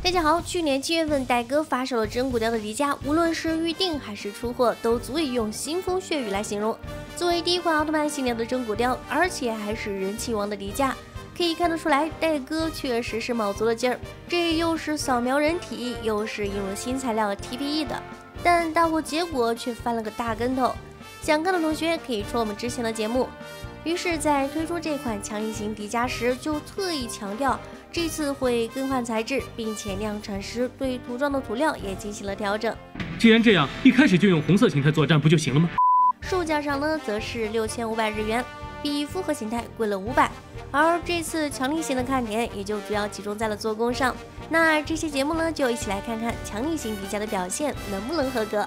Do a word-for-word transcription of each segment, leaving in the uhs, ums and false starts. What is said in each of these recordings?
大家好，去年七月份戴哥发售了真骨雕的迪迦，无论是预定还是出货，都足以用腥风血雨来形容。作为第一款奥特曼系列的真骨雕，而且还是人气王的迪迦，可以看得出来，戴哥确实是卯足了劲儿。这又是扫描人体，又是引入新材料 T P E 的，但大货结果却翻了个大跟头。想看的同学可以戳我们之前的节目。于是，在推出这款强力型迪迦时，就特意强调这次会更换材质，并且量产时对涂装的涂料也进行了调整。 既然这样，一开始就用红色形态作战不就行了吗？ 售价上呢，则是六千五百日元，比复合形态贵了五百。而这次强力型的看点也就主要集中在了做工上。那这期节目呢，就一起来看看强力型迪迦的表现能不能合格。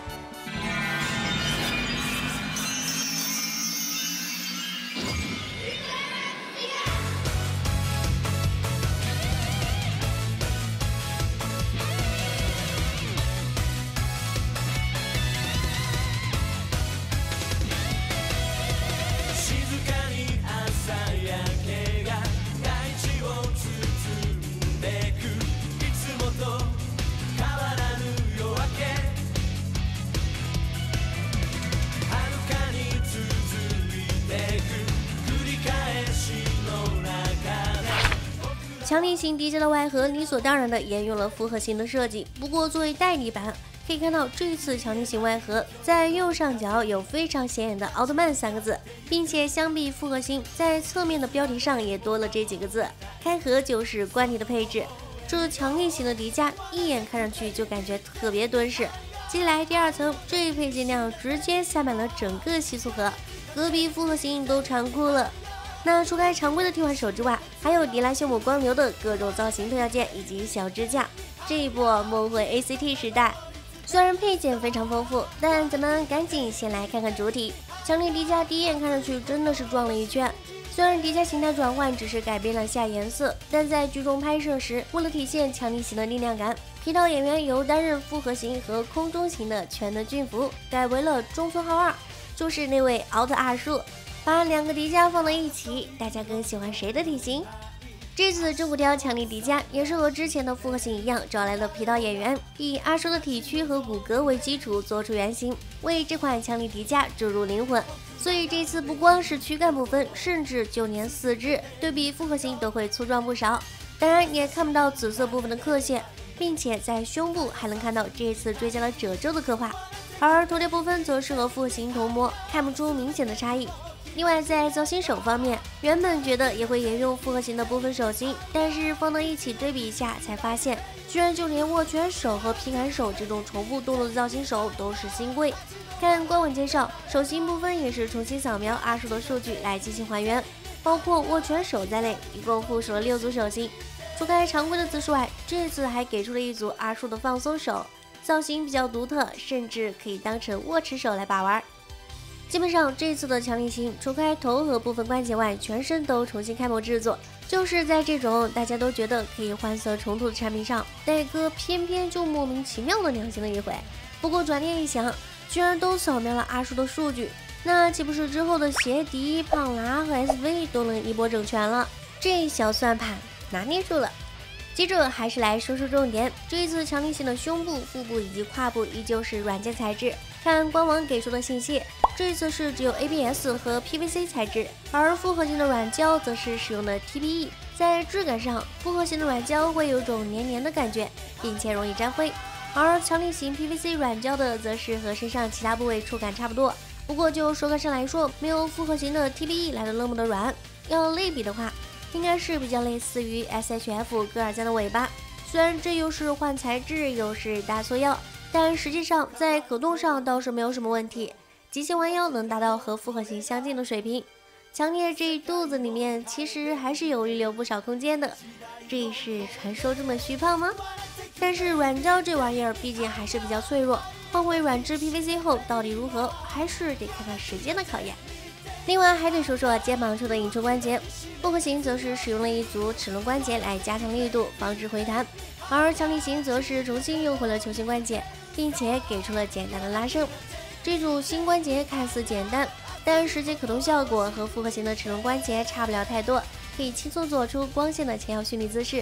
强力型迪迦的外盒理所当然的沿用了复合型的设计，不过作为代理版，可以看到这次强力型外盒在右上角有非常显眼的奥特曼三个字，并且相比复合型，在侧面的标题上也多了这几个字。开盒就是惯例的配置，这强力型的迪迦一眼看上去就感觉特别敦实。接下来第二层，这配件量直接塞满了整个吸塑盒，隔壁复合型都馋哭了。那除开常规的替换手之外，还有迪拉修姆光流的各种造型特效件以及小支架。这一波梦回 A C T 时代，虽然配件非常丰富，但咱们赶紧先来看看主体。强力迪迦第一眼看上去真的是撞了一圈。虽然迪迦形态转换只是改变了下颜色，但在剧中拍摄时，为了体现强力型的力量感，皮套演员由担任复合型和空中型的全能驯服，改为了中村浩二，就是那位奥特阿树。把两个迪迦放在一起，大家更喜欢谁的体型？这次真骨雕强力迪迦也是和之前的复合型一样，找来了皮套演员，以阿叔的体躯和骨骼为基础做出原型，为这款强力迪迦注入灵魂。所以这次不光是躯干部分，甚至就连四肢对比复合型都会粗壮不少。当然也看不到紫色部分的刻线，并且在胸部还能看到这次追加了褶皱的刻画，而头顶部分则是和复合型同模，看不出明显的差异。另外在造型手方面，原本觉得也会沿用复合型的部分手型，但是放到一起对比一下才发现，居然就连握拳手和皮砍手这种重复动作的造型手都是新贵。看官网介绍，手型部分也是重新扫描阿叔的数据来进行还原，包括握拳手在内，一共附属了六组手型。除开常规的姿势外，这次还给出了一组阿叔的放松手，造型比较独特，甚至可以当成握持手来把玩。基本上这次的强力型，除开头和部分关节外，全身都重新开模制作。就是在这种大家都觉得可以换色重涂的产品上，戴哥偏偏就莫名其妙的良心了一回。不过转念一想，居然都扫描了阿叔的数据，那岂不是之后的鞋迪、胖拉和 S V 都能一波整全了？这小算盘拿捏住了。接着还是来说说重点，这一次强力型的胸部、腹部以及胯部依旧是软件材质。看官网给出的信息，这一次是只有 A B S 和 P V C 材质，而复合型的软胶则是使用的 T P E。在质感上，复合型的软胶会有种黏黏的感觉，并且容易沾灰，而强力型 P V C 软胶的则是和身上其他部位触感差不多。不过就手感上来说，没有复合型的 T P E 来的那么的软。要类比的话，应该是比较类似于 S H F 戈尔加的尾巴。虽然这又是换材质又是大作妖，但实际上在可动上倒是没有什么问题，极限弯腰能达到和复合型相近的水平。强烈这一肚子里面其实还是有预留不少空间的，这是传说中的虚胖吗？但是软胶这玩意儿毕竟还是比较脆弱，换回软质 P V C 后到底如何，还是得看看时间的考验。另外还得说说肩膀处的引出关节，复合型则是使用了一组齿轮关节来加强力度，防止回弹，而强力型则是重新用回了球形关节，并且给出了简单的拉伸。这组新关节看似简单，但实际可动效果和复合型的齿轮关节差不了太多，可以轻松做出光线的前摇蓄力姿势。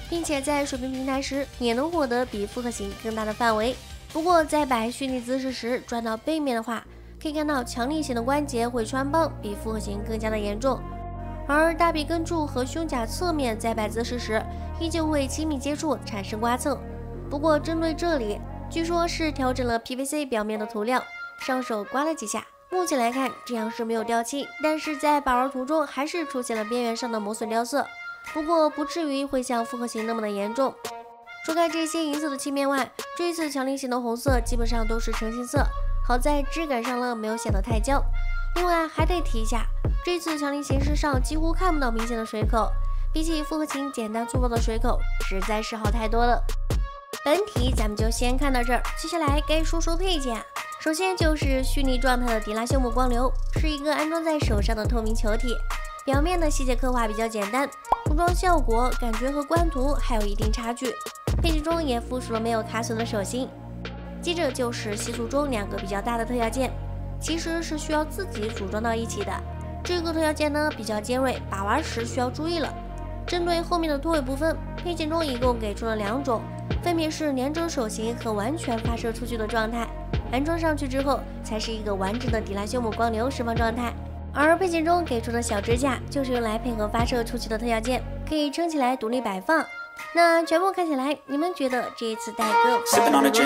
并且在水平平台时也能获得比复合型更大的范围。不过在摆虚拟姿势时转到背面的话，可以看到强力型的关节会穿帮，比复合型更加的严重。而大臂根处和胸甲侧面在摆姿势时，依旧会亲密接触，产生刮蹭。不过针对这里，据说是调整了 P V C 表面的涂料，上手刮了几下。目前来看，这样是没有掉漆，但是在把玩途中还是出现了边缘上的磨损掉色。不过不至于会像复合型那么的严重。除开这些银色的漆面外，这一次强力型的红色基本上都是橙杏色，好在质感上呢没有显得太焦。另外还得提一下，这次强力型身上几乎看不到明显的水口，比起复合型简单粗暴的水口，实在是好太多了。本体咱们就先看到这儿，接下来该说说配件。首先就是虚拟状态的迪拉修姆光流，是一个安装在手上的透明球体，表面的细节刻画比较简单，涂装效果感觉和官图还有一定差距。配件中也附属了没有卡榫的手心。接着就是系数中两个比较大的特效键，其实是需要自己组装到一起的。这个特效键呢比较尖锐，把玩时需要注意了。针对后面的拖尾部分，配件中一共给出了两种，分别是连着手型和完全发射出去的状态。安装上去之后，才是一个完整的迪拉修姆光流释放状态。而配件中给出的小支架，就是用来配合发射出去的特效键，可以撑起来独立摆放。那全部看起来，你们觉得这一次代哥发挥如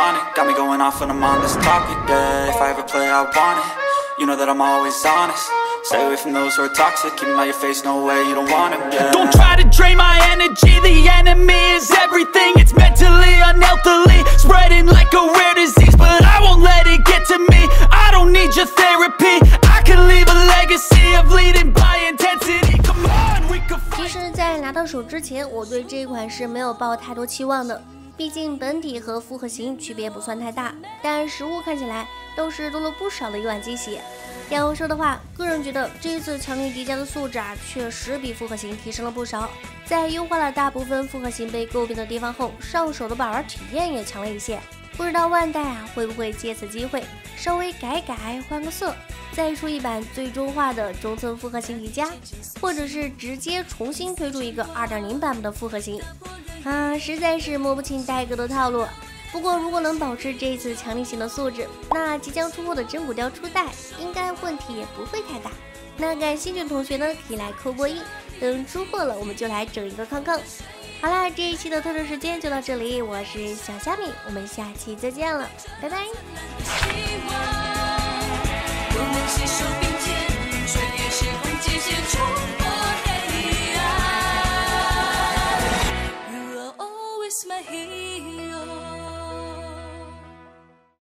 何 ？Stay away from those who are toxic. Keep them out your face, no way, you don't want them, yeah. Don't try to drain my energy. The enemy is everything. It's mentally, unhealthily spreading like a rare disease. But I won't let it get to me. I don't need your therapy. I can leave a legacy of leading by intensity. Come on, we can fight. 其实在拿到手之前，我对这一款是没有抱太多期望的，毕竟本体和复合型区别不算太大，但实物看起来都是多了不少的一碗鸡血。要说的话，个人觉得这一次强力迪迦的素质啊，确实比复合型提升了不少。在优化了大部分复合型被诟病的地方后，上手的把玩体验也强了一些。不知道万代啊会不会借此机会稍微改改换个色，再出一版最终化的中层复合型迪迦，或者是直接重新推出一个 二点零 版本的复合型啊，实在是摸不清代哥的套路。不过如果能保持这一次强力型的素质，那即将出货的真骨雕初代应该问题也不会太大。那感兴趣的同学呢，可以来扣波音，等出货了我们就来整一个康康。好啦，这一期的特殊时间就到这里，我是小虾米，我们下期再见了，拜拜。 My hero